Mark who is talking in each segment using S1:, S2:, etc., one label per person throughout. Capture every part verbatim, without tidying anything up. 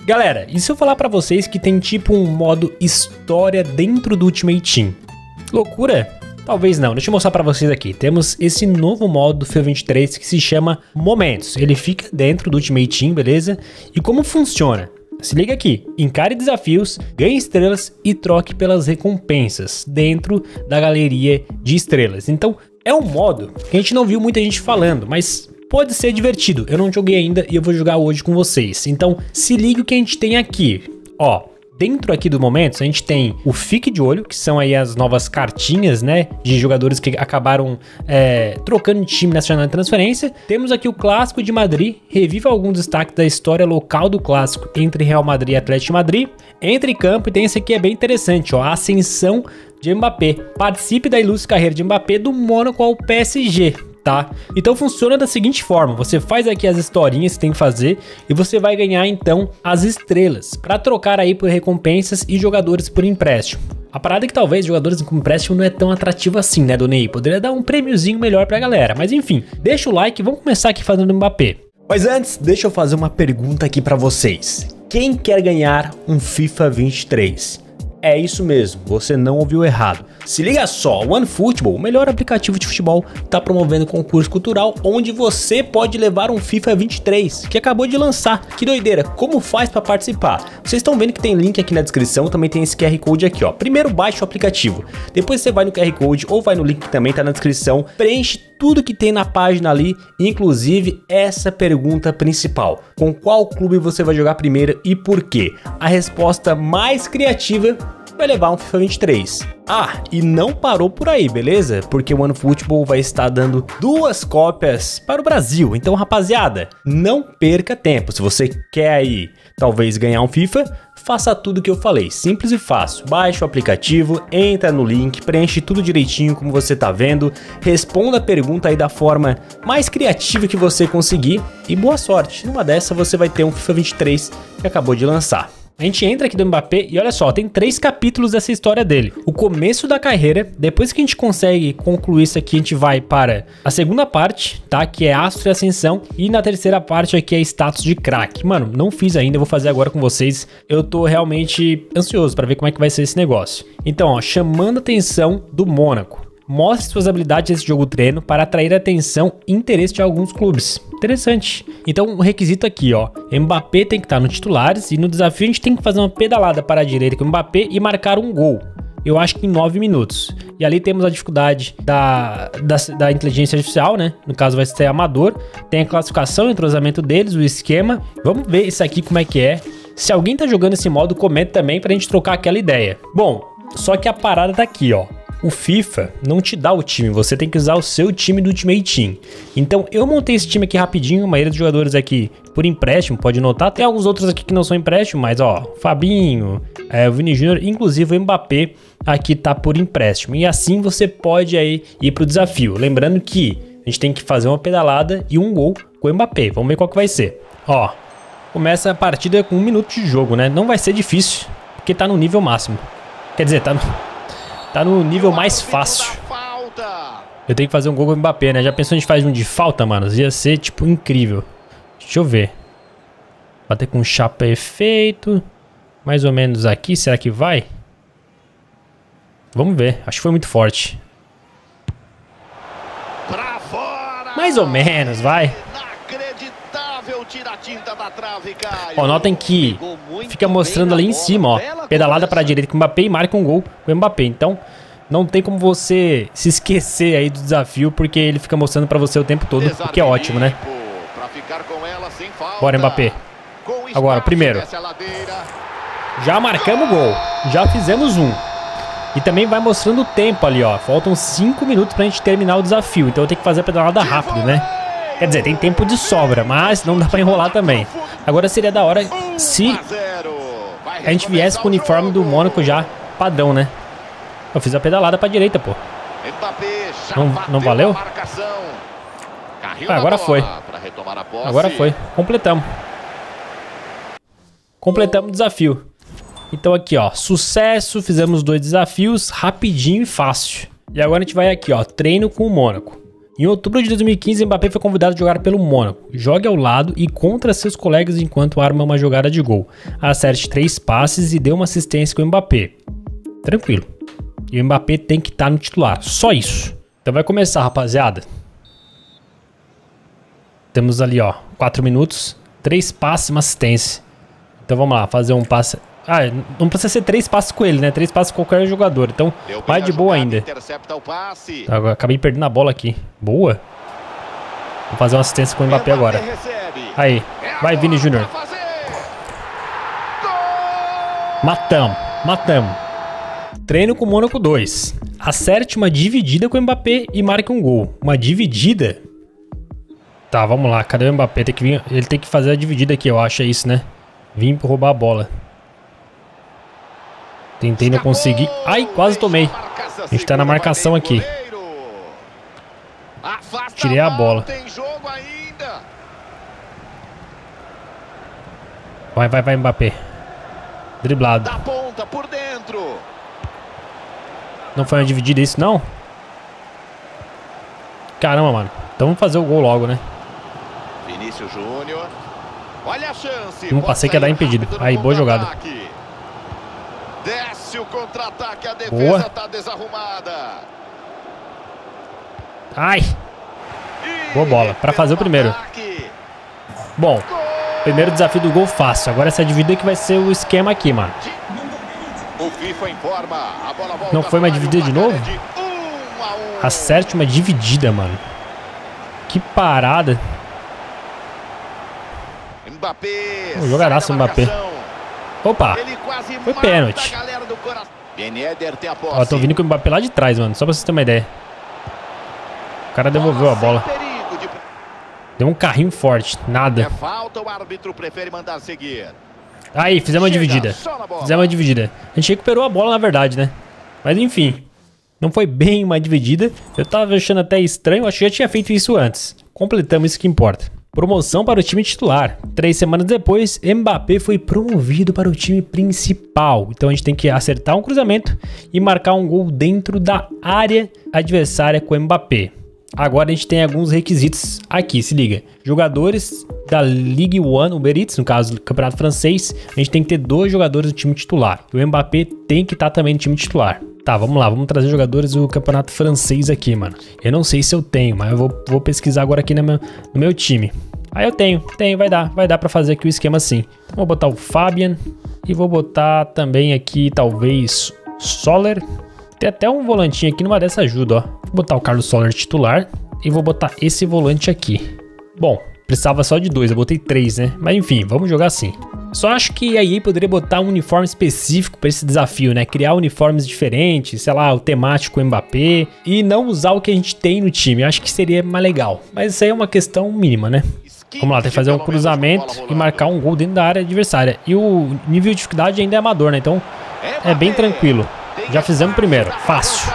S1: Galera, e se eu falar pra vocês que tem tipo um modo história dentro do Ultimate Team? Loucura? Talvez não, deixa eu mostrar pra vocês aqui. Temos esse novo modo do FIFA vinte e três que se chama Momentos. Ele fica dentro do Ultimate Team, beleza? E como funciona? Se liga aqui, encare desafios, ganhe estrelas e troque pelas recompensas dentro da galeria de estrelas. Então é um modo que a gente não viu muita gente falando, mas pode ser divertido. Eu não joguei ainda e eu vou jogar hoje com vocês. Então se liga o que a gente tem aqui, ó. Dentro aqui do Momentos, a gente tem o Fique de Olho, que são aí as novas cartinhas, né, de jogadores que acabaram é, trocando de time nessa janela de transferência. Temos aqui o Clássico de Madrid, reviva alguns destaques da história local do Clássico entre Real Madrid e Atlético de Madrid. Entre em campo e tem esse aqui, é bem interessante, ó, a ascensão de Mbappé. Participe da ilustre carreira de Mbappé do Mônaco ao P S G. Tá? Então funciona da seguinte forma, você faz aqui as historinhas que tem que fazer e você vai ganhar então as estrelas para trocar aí por recompensas e jogadores por empréstimo. A parada é que talvez jogadores com empréstimo não é tão atrativo assim, né, Donei? Poderia dar um prêmiozinho melhor pra galera, mas enfim, deixa o like e vamos começar aqui fazendo Mbappé. Mas antes, deixa eu fazer uma pergunta aqui pra vocês. Quem quer ganhar um FIFA vinte e três? É isso mesmo, você não ouviu errado. Se liga só, o OneFootball, o melhor aplicativo de futebol, está promovendo um concurso cultural onde você pode levar um FIFA vinte e três, que acabou de lançar. Que doideira, como faz para participar? Vocês estão vendo que tem link aqui na descrição, também tem esse Q R Code aqui, ó. Primeiro baixa o aplicativo, depois você vai no Q R Code ou vai no link que também tá na descrição, preenche tudo que tem na página ali, inclusive essa pergunta principal: com qual clube você vai jogar primeiro e por quê? A resposta mais criativa vai levar um FIFA vinte e três. Ah, e não parou por aí, beleza? Porque o OneFootball vai estar dando duas cópias para o Brasil. Então, rapaziada, não perca tempo. Se você quer aí, talvez, ganhar um FIFA, faça tudo que eu falei. Simples e fácil. Baixa o aplicativo, entra no link, preenche tudo direitinho como você tá vendo, responda a pergunta aí da forma mais criativa que você conseguir e boa sorte. Numa dessa, você vai ter um FIFA vinte e três que acabou de lançar. A gente entra aqui do Mbappé e olha só, tem três capítulos dessa história dele. O começo da carreira, depois que a gente consegue concluir isso aqui, a gente vai para a segunda parte, tá? Que é Astro e Ascensão. E na terceira parte aqui é status de craque. Mano, não fiz ainda, vou fazer agora com vocês. Eu tô realmente ansioso para ver como é que vai ser esse negócio. Então, ó, chamando a atenção do Mônaco. Mostre suas habilidades nesse jogo treino para atrair a atenção e interesse de alguns clubes. Interessante. Então o requisito aqui, ó, Mbappé tem que estar no titulares e no desafio a gente tem que fazer uma pedalada para a direita com o Mbappé e marcar um gol. Eu acho que em nove minutos. E ali temos a dificuldade da, da, da inteligência artificial, né? No caso vai ser amador. Tem a classificação, o entrosamento deles, o esquema. Vamos ver isso aqui como é que é. Se alguém tá jogando esse modo, comenta também pra gente trocar aquela ideia. Bom, só que a parada tá aqui, ó. O FIFA não te dá o time, você tem que usar o seu time do Ultimate Team. Então eu montei esse time aqui rapidinho, a maioria dos jogadores aqui por empréstimo, pode notar. Tem alguns outros aqui que não são empréstimo, mas ó, Fabinho, é, o Vini Júnior, inclusive o Mbappé aqui tá por empréstimo. E assim você pode aí ir pro desafio. Lembrando que a gente tem que fazer uma pedalada e um gol com o Mbappé. Vamos ver qual que vai ser. Ó, começa a partida com um minuto de jogo, né? Não vai ser difícil, porque tá no nível máximo. Quer dizer, tá no... Tá no nível mais fácil. Eu tenho que fazer um gol com o Mbappé, né? Já pensou a gente faz um de falta, mano? Ia ser, tipo, incrível. Deixa eu ver. Bater com chapa efeito. Mais ou menos aqui. Será que vai? Vamos ver. Acho que foi muito forte. Mais ou menos, vai. Ó, notem que fica mostrando ali em cima, ó, pedalada para a direita com o Mbappé e marca um gol com o Mbappé. Então não tem como você se esquecer aí do desafio, porque ele fica mostrando para você o tempo todo, o que é ótimo, né? Bora, Mbappé. Agora, primeiro. Já marcamos o gol, já fizemos um. E também vai mostrando o tempo ali, ó. Faltam cinco minutos pra gente terminar o desafio, então eu tenho que fazer a pedalada rápido, né? Quer dizer, tem tempo de sobra, mas não dá pra enrolar também. Agora seria da hora se a gente viesse com o uniforme do Mônaco já padrão, né? Eu fiz a pedalada pra direita, pô. Não, não valeu? Ah, agora foi. Agora foi. Completamos. Completamos o desafio. Então aqui, ó. Sucesso. Fizemos dois desafios rapidinho e fácil. E agora a gente vai aqui, ó. Treino com o Mônaco. Em outubro de dois mil e quinze, Mbappé foi convidado a jogar pelo Mônaco. Jogue ao lado e contra seus colegas enquanto arma uma jogada de gol. Acerte três passes e dê uma assistência com o Mbappé. Tranquilo. E o Mbappé tem que estar no titular. Só isso. Então vai começar, rapaziada. Temos ali, ó, quatro minutos. Três passes e uma assistência. Então vamos lá, fazer um passe... Ah, não precisa ser três passes com ele, né? Três passes com qualquer jogador. Então, mais de boa ainda. Agora, acabei perdendo a bola aqui. Boa. Vou fazer uma assistência com o Mbappé agora. Aí. Vai, Vini Júnior. Matamos. Matamos. Treino com o Mônaco dois. Acerte uma dividida com o Mbappé e marque um gol. Uma dividida? Tá, vamos lá. Cadê o Mbappé? Tem que vir... Ele tem que fazer a dividida aqui, eu acho. É isso, né? Vim pra roubar a bola. Tentei não conseguir. Ai, quase tomei. A gente tá na marcação aqui. Tirei a bola. Vai, vai, vai, Mbappé. Driblado. Não foi uma dividida isso, não? Caramba, mano. Então vamos fazer o gol logo, né?
S2: Vinícius Júnior. Olha a chance.
S1: Não passei que ia dar impedido. Aí, boa jogada.
S2: Desce o contra-ataque, a defesa tá desarrumada.
S1: Ai. Boa bola, pra fazer o primeiro. Bom, primeiro desafio do gol fácil. Agora essa dividida que vai ser o esquema aqui, mano. Não foi uma dividida de novo? Acerte uma dividida, mano. Que parada. Um jogadaço do Mbappé. Opa, foi pênalti. Ó, tô vindo com o Mbappé lá de trás, mano. Só pra vocês terem uma ideia. O cara devolveu a bola. Deu um carrinho forte. Nada. Aí, fizemos uma dividida. Fizemos uma dividida. A gente recuperou a bola, na verdade, né? Mas enfim. Não foi bem uma dividida. Eu tava achando até estranho. Acho que já tinha feito isso antes. Completamos isso que importa. Promoção para o time titular. Três semanas depois, Mbappé foi promovido para o time principal. Então a gente tem que acertar um cruzamento e marcar um gol dentro da área adversária com o Mbappé. Agora a gente tem alguns requisitos aqui, se liga. Jogadores da Ligue um, Uber Eats, no caso do Campeonato Francês, a gente tem que ter dois jogadores do time titular. O Mbappé tem que estar também no time titular. Tá, vamos lá, vamos trazer jogadores do Campeonato Francês aqui, mano. Eu não sei se eu tenho, mas eu vou, vou pesquisar agora aqui no meu, no meu time. Ah, eu tenho, tenho, vai dar, vai dar pra fazer aqui o esquema assim. Então, vou botar o Fabian e vou botar também aqui, talvez, Soler. Tem até um volantinho aqui, numa dessa ajuda, ó. Vou botar o Carlos Soler titular e vou botar esse volante aqui. Bom, precisava só de dois, eu botei três, né? Mas enfim, vamos jogar assim. Só acho que a E A poderia botar um uniforme específico para esse desafio, né? Criar uniformes diferentes, sei lá, o temático Mbappé e não usar o que a gente tem no time. Eu acho que seria mais legal. Mas isso aí é uma questão mínima, né? Vamos lá, tem que fazer um cruzamento e marcar um gol dentro da área adversária. E o nível de dificuldade ainda é amador, né? Então é bem tranquilo. Já fizemos o primeiro, fácil.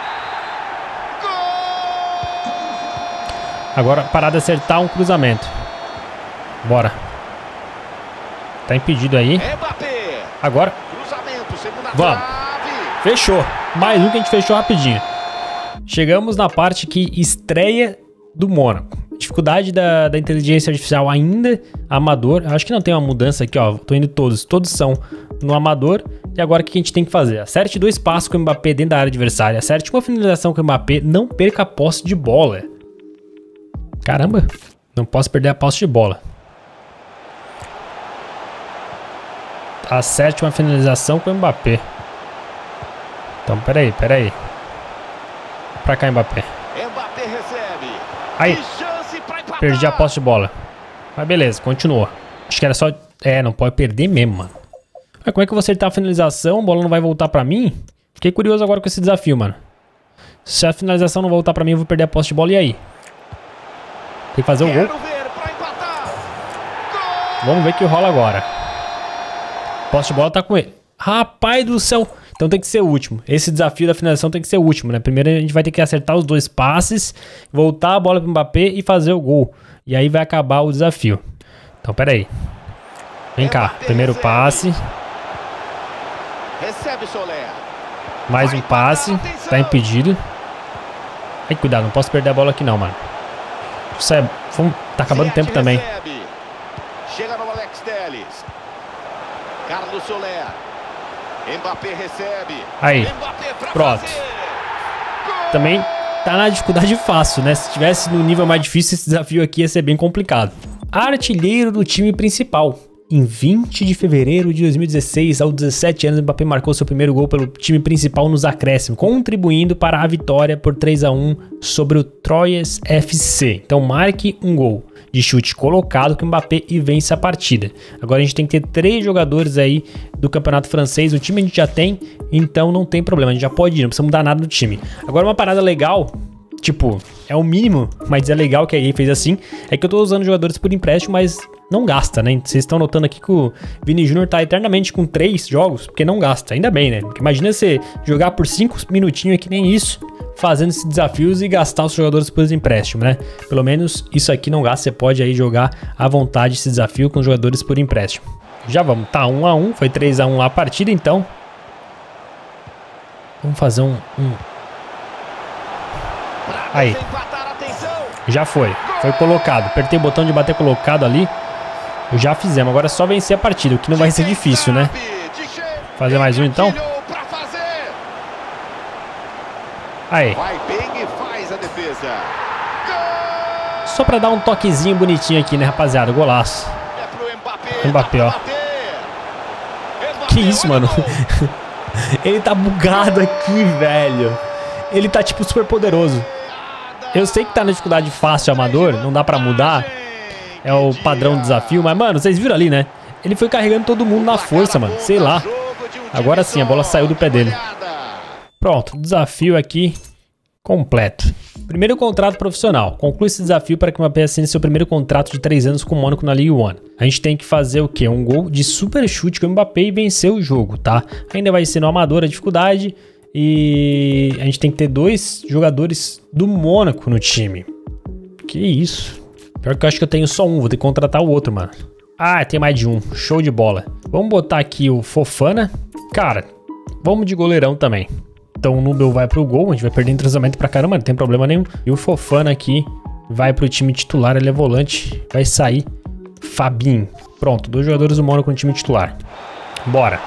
S1: Agora parar de acertar um cruzamento. Bora. Tá impedido aí. Agora. Vamos. Fechou. Mais um que a gente fechou rapidinho. Chegamos na parte que estreia do Mônaco. Dificuldade da, da inteligência artificial ainda amador. Acho que não tem uma mudança aqui, ó. Tô indo todos. Todos são no amador. E agora o que a gente tem que fazer? Acerte dois passos com o Mbappé dentro da área adversária. Acerte uma finalização com o Mbappé. Não perca a posse de bola. Caramba. Não posso perder a posse de bola. Acerte uma finalização com o Mbappé. Então, peraí, peraí. Pra cá, Mbappé.
S2: Mbappé recebe.
S1: Aí. Perdi a posse de bola. Mas beleza, continua. Acho que era só... É, não pode perder mesmo, mano. Mas como é que eu vou acertar a finalização? A bola não vai voltar pra mim? Fiquei curioso agora com esse desafio, mano. Se a finalização não voltar pra mim, eu vou perder a posse de bola. E aí? Tem que fazer o gol. Vamos ver o que rola agora. Posse de bola tá com ele. Rapaz do céu. Então tem que ser o último. Esse desafio da finalização tem que ser o último, né? Primeiro a gente vai ter que acertar os dois passes, voltar a bola pro Mbappé e fazer o gol. E aí vai acabar o desafio. Então, pera aí. Vem cá. Primeiro passe. Mais um passe. Tá impedido. Ai, cuidado, não posso perder a bola aqui não, mano. Isso é... Tá acabando o tempo também.
S2: Chega no Alex Telles. Carlos Soler. Mbappé recebe.
S1: Aí. Pronto. Também tá na dificuldade fácil, né? Se tivesse no nível mais difícil, esse desafio aqui ia ser bem complicado. Artilheiro do time principal. Em vinte de fevereiro de dois mil e dezesseis, aos dezessete anos, Mbappé marcou seu primeiro gol pelo time principal nos acréscimos, contribuindo para a vitória por três a um sobre o Troyes F C. Então marque um gol de chute colocado com o Mbappé e vence a partida. Agora a gente tem que ter três jogadores aí do campeonato francês. O time a gente já tem, então não tem problema, a gente já pode ir, não precisa mudar nada do time. Agora uma parada legal, tipo, é o mínimo, mas é legal que a E A fez assim, é que eu tô usando jogadores por empréstimo, mas não gasta, né? Vocês estão notando aqui que o Vini Júnior tá eternamente com três jogos, porque não gasta, ainda bem, né? Porque imagina você jogar por cinco minutinhos que nem isso, fazendo esses desafios e gastar os jogadores por empréstimo, né? Pelo menos isso aqui não gasta, você pode aí jogar à vontade esse desafio com os jogadores por empréstimo. Já vamos, tá um a um, foi três a um lá a partida, então. Vamos fazer um... um... Aí. Já foi, foi colocado. Apertei o botão de bater colocado ali. Já fizemos, agora é só vencer a partida, o que não vai ser difícil, né? Fazer mais um então. Aí. Só pra dar um toquezinho bonitinho aqui, né, rapaziada? Golaço. Mbappé, ó. Que isso, mano? Ele tá bugado aqui, velho. Ele tá, tipo, super poderoso. Eu sei que tá na dificuldade fácil amador, não dá pra mudar. É o padrão do desafio, mas, mano, vocês viram ali, né? Ele foi carregando todo mundo na força, mano. Sei lá. Agora sim, a bola saiu do pé dele. Pronto, desafio aqui completo. Primeiro contrato profissional. Conclui esse desafio para que o Mbappé assine seu primeiro contrato de três anos com o Mônaco na Ligue um. A gente tem que fazer o quê? Um gol de super chute com o Mbappé e vencer o jogo, tá? Ainda vai ser no amador a dificuldade. E a gente tem que ter dois jogadores do Mônaco no time. Que isso? Pior que eu acho que eu tenho só um, vou ter que contratar o outro, mano. Ah, tem mais de um, show de bola. Vamos botar aqui o Fofana. Cara, vamos de goleirão também. Então o Nubel vai pro gol, a gente vai perder entrosamento pra caramba, não tem problema nenhum. E o Fofana aqui vai pro time titular, ele é volante, vai sair Fabinho. Pronto, dois jogadores do Mônaco no time titular. Bora.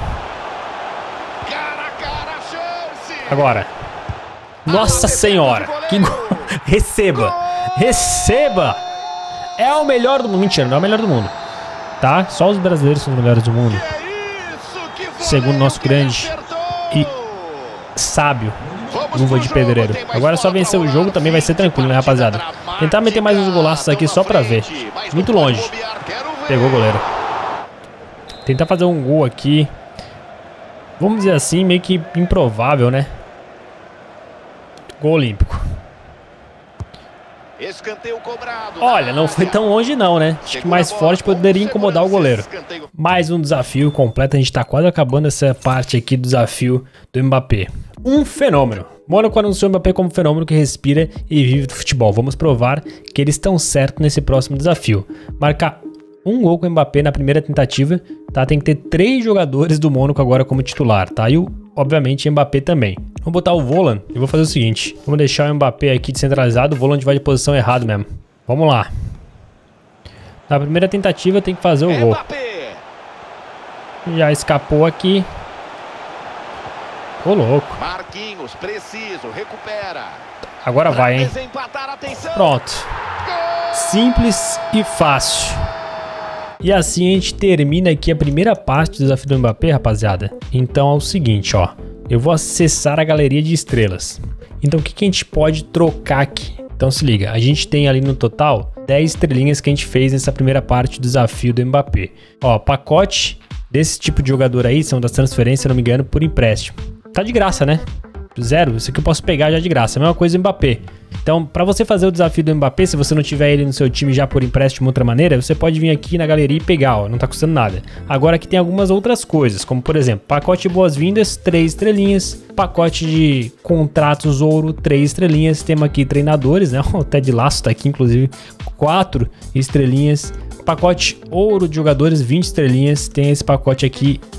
S1: Agora. Nossa senhora, que gol. Receba, receba. É o melhor do mundo. Mentira, não é o melhor do mundo. Tá? Só os brasileiros são os melhores do mundo. Segundo nosso grande e sábio Luva de Pedreiro. Agora é só vencer o jogo, também vai ser tranquilo, né, rapaziada? Tentar meter mais uns golaços aqui só pra ver. Muito longe. Pegou o goleiro. Tentar fazer um gol aqui. Vamos dizer assim, meio que improvável, né? Gol olímpico. Olha, não foi tão longe não, né? Acho que mais forte poderia incomodar o goleiro. Mais um desafio completo. A gente tá quase acabando essa parte aqui do desafio do Mbappé. Um fenômeno. Mônaco anunciou o Mbappé como fenômeno que respira e vive do futebol. Vamos provar que eles estão certos nesse próximo desafio. Marcar um gol com o Mbappé na primeira tentativa, tá? Tem que ter três jogadores do Mônaco agora como titular, tá? E o, obviamente, Mbappé também. Vamos botar o Voland e vou fazer o seguinte. Vamos deixar o Mbappé aqui descentralizado, o Voland vai de posição errada mesmo. Vamos lá. Na primeira tentativa tem que fazer o gol. Já escapou aqui. Ô, louco.
S2: Marquinhos, preciso, recupera.
S1: Agora vai, hein? Pronto. Simples e fácil. E assim a gente termina aqui a primeira parte do desafio do Mbappé, rapaziada. Então é o seguinte, ó. Eu vou acessar a galeria de estrelas. Então o que, que a gente pode trocar aqui? Então se liga, a gente tem ali no total dez estrelinhas que a gente fez nessa primeira parte do desafio do Mbappé. Ó, pacote desse tipo de jogador aí, são das transferências, se não me engano, por empréstimo. Tá de graça, né? Zero, isso aqui eu posso pegar já de graça. A mesma coisa do Mbappé. Então, para você fazer o desafio do Mbappé, se você não tiver ele no seu time já por empréstimo de outra maneira, você pode vir aqui na galeria e pegar, ó, não tá custando nada. Agora aqui tem algumas outras coisas, como por exemplo, pacote de boas-vindas, três estrelinhas, pacote de contratos ouro, três estrelinhas, temos aqui treinadores, né? O Ted Lasso tá aqui, inclusive, quatro estrelinhas. Pacote ouro de jogadores, vinte estrelinhas. Tem esse pacote aqui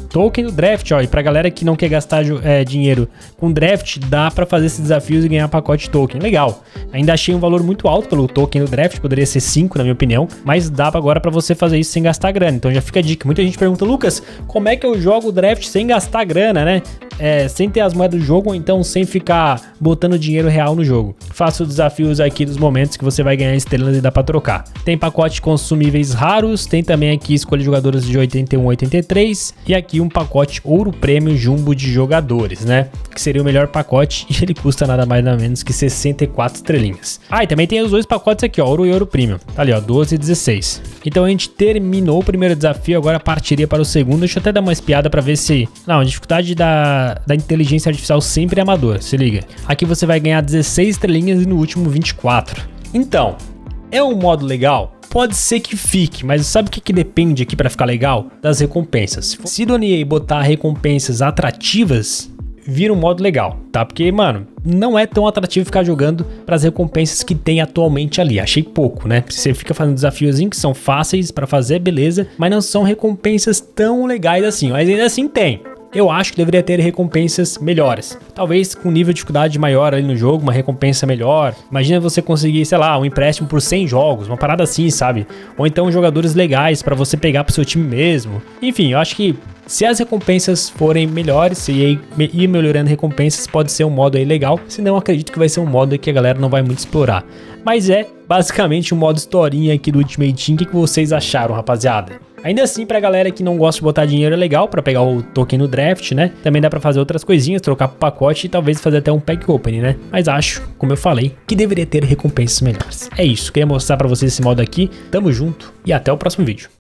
S1: Token do draft, ó, e pra galera que não quer gastar é, dinheiro com draft, dá pra fazer esses desafios e ganhar pacote token. Legal. Ainda achei um valor muito alto pelo token do draft, poderia ser cinco na minha opinião, mas dá agora pra você fazer isso sem gastar grana. Então já fica a dica. Muita gente pergunta, Lucas, como é que eu jogo o draft sem gastar grana, né? É, sem ter as moedas do jogo ou então sem ficar botando dinheiro real no jogo. Faça os desafios aqui dos momentos que você vai ganhar estrelas e dá pra trocar. Tem pacote consumíveis raros, tem também aqui escolha de jogadores de oitenta e um a oitenta e três e aqui um pacote ouro prêmio jumbo de jogadores, né? Que seria o melhor pacote e ele custa nada mais nada menos que sessenta e quatro estrelinhas. Ah, e também tem os dois pacotes aqui, ó, ouro e ouro premium. Tá ali, ó, doze e dezesseis. Então a gente terminou o primeiro desafio, agora partiria para o segundo. Deixa eu até dar uma espiada pra ver se... Não, a dificuldade da, da inteligência artificial sempre é amador, se liga. Aqui você vai ganhar dezesseis estrelinhas e no último vinte e quatro. Então, é um modo legal? Pode ser que fique, mas sabe o que, que depende aqui para ficar legal? Das recompensas. Se do E A botar recompensas atrativas, vira um modo legal, tá? Porque, mano, não é tão atrativo ficar jogando para as recompensas que tem atualmente ali. Achei pouco, né? Você fica fazendo desafiozinhos que são fáceis para fazer, beleza, mas não são recompensas tão legais assim. Mas ainda assim tem. Eu acho que deveria ter recompensas melhores. Talvez com nível de dificuldade maior ali no jogo, uma recompensa melhor. Imagina você conseguir, sei lá, um empréstimo por cem jogos, uma parada assim, sabe? Ou então jogadores legais para você pegar pro seu time mesmo. Enfim, eu acho que se as recompensas forem melhores e ir melhorando recompensas, pode ser um modo aí legal. Senão, acredito que vai ser um modo que a galera não vai muito explorar. Mas é basicamente um modo historinha aqui do Ultimate Team. O que vocês acharam, rapaziada? Ainda assim, pra galera que não gosta de botar dinheiro, é legal pra pegar o token no draft, né? Também dá pra fazer outras coisinhas, trocar pro pacote e talvez fazer até um pack opening, né? Mas acho, como eu falei, que deveria ter recompensas melhores. É isso, queria mostrar pra vocês esse modo aqui. Tamo junto e até o próximo vídeo.